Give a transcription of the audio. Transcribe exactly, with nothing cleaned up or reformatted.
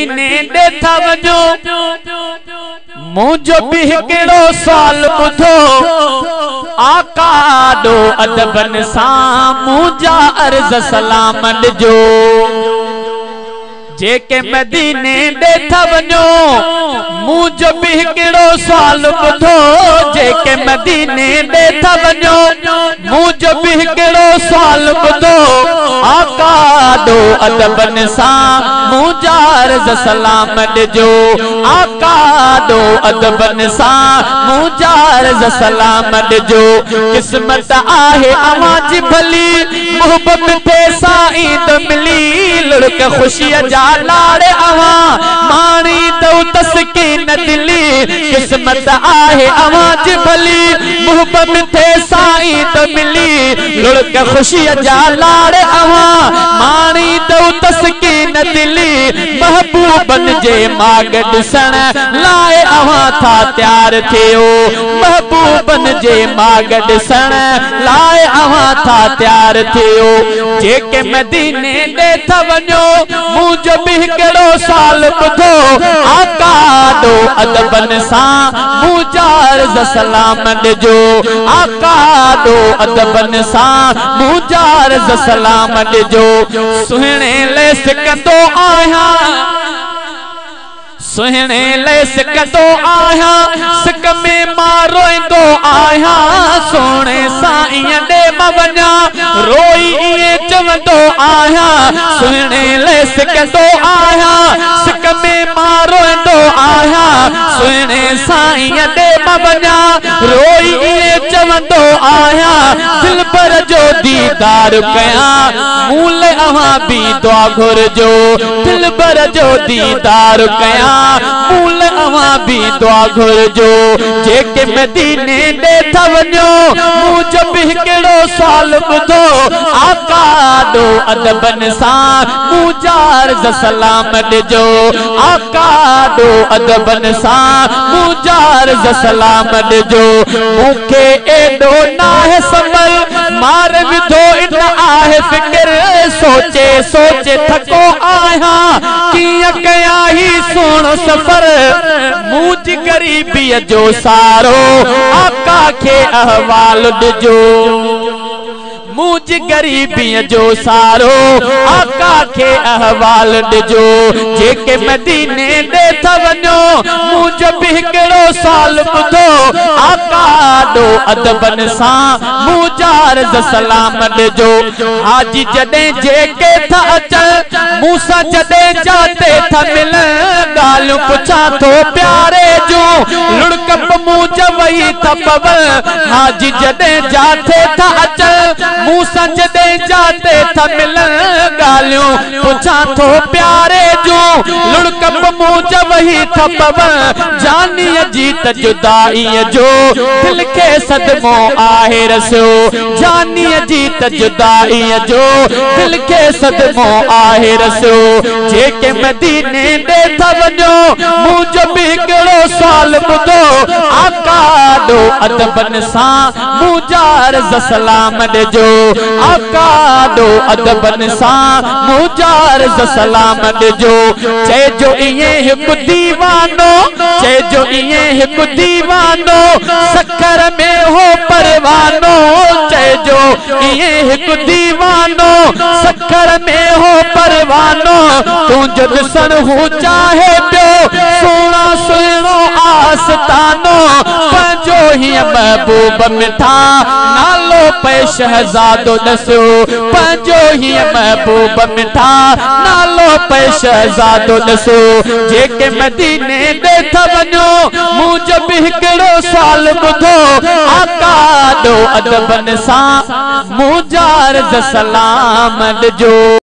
मदीने ॾेठा वञो मुंहिंजो बि हिकिड़ो साल ॿुधो आका ॾो अदबन सां मुंहिंजा अर्ज़ सलाम ॾिजो जेके मदीने ॾेठा वञो मुंहिंजो बि हिकिड़ो साल ॿुधो जेके मदीने ॾेठा वञो मुंहिंजो बि हिकिड़ो साल ॿुधो आका ॾो अदबन सां मुंहिंजा अर्ज़ सलाम ॾिजो आका ॾो अदबन सां मुंहिंजा अर्ज़ सलाम ॾिजो क़िस्मत आहे अवां जी भली मोहबत थे साईं त मिली लुड़क ख़ुशीअ जा लाड़े अवां माणी दो तस्कीन दिली किस्मत आहे अवां जी भली मोहब्बत थे साईं त मिली लुड़क ख़ुशीअ जा लाड़े अवां माणी दो तस्कीन दिली महबूबन जे माग ॾिसण लाइ अवां था तैयार थियो महबूबन जे माग ॾिसण लाइ अवां था तैयार थियो जेके मदीने ॾेठा वञो मुंहिंजो बि हिकिड़ो साल ॿुधो आका ॾो अदबन सां मुंहिंजा अर्ज़ सलाम ॾिजो आका ॾो अदबन सां मुंहिंजा अर्ज़ सलाम ॾिजो सुहिणे ले सिकंदो आहियां सुहिणे ले सिकंदो आहियां सिक में मां रोईंदो आहियां सोणे साईं ॾे मां वञा रोई ईअं चवंदो आहियां सुहिणे ले सिकंदो आहियां सिक में मां रोईंदो आहियां सुहिणे साईं ॾे मां वञा रोई ईअं चवंदो आहियां दिलबर जो दीदार कयां मूल अवां बि दुआ घुरजो दिलबर जो दीदार कयां मूल अवां बि दुआ घुरजो जेके मदीने ॾेठा वञो मुंहिंजो बि हिकिड़ो साल ॿुधो आका ॾो अदबन सां मुंहिंजा अर्ज़ सलाम ॾिजो आका ॾो अदबन सां मुंहिंजा अर्ज़ सलाम ॾिजो मूंखे एॾो नाहे समल मार विधो इन आहे फिक्र सोचे सोचे थको आहियां कीअं कयां ही सोणो सफर मुंहिंजी गरीबीअ जो सारो आका खे अहवाल ॾिजो मुंहिंजी गरीबीअ जो सारो आका खे अहवाल ॾिजो जेके मदीने ॾेठा वञो मुंहिंजो बि हिकिड़ो साल ॿुधो आका ॾो अदबन सां मुंहिंजा अर्ज़ सलाम ॾिजो हाजी जॾहिं जेके था अचनि मूंसां जॾहिं जाते था मिलनि ॻाल्हियूं पुछां थो प्यारे जूं लुड़कप मुंहिंजा वही था पवनि हाजी जॾहिं जाते था अचनि मूंसां जॾहिं जाते था मिलनि ॻाल्हियूं पुछां थो प्यारे जूं लुड़कप मुंहिंजा वही था पवनि जानीअ जी त जुदाईअ जो दिल खे सदमो आहे रसियो जानीअ जी त जुदाईअ जो दिल खे सदमो आहे रसियो जेके मदीने ॾेठा वञो मुंहिंजो बि हिकिड़ो साल ॿुधो आका ॾो अदबन सां मुंहिंजा अर्ज़ सलाम ॾिजो आका ॾो अदबन सां मुंहिंजा अर्ज़ सलाम ॾिजो चइजो ईअं हिकु दीवानो चइजो ईअं हिकु दीवानो सकर में हो परवानो चइजो ईअं हिकु दीवानो सकर में हो परवानो तुंहिंजो ॾिसण हू चाहे पियो सोना सुहिणो आस्तानो पंहिंजो हीअं महबूब मिठा नालो पे शहज़ादो ॾसियो पंहिंजो हीअं महबूब मिठा नालो पे शहज़ादो ॾसियो जेके मदीने ॾेठा वञो मुंहिंजो बि हिकिड़ो साल ॿुधो आका ॾो अदबन सां मुंहिंजा अर्ज़ सलाम ॾिजो।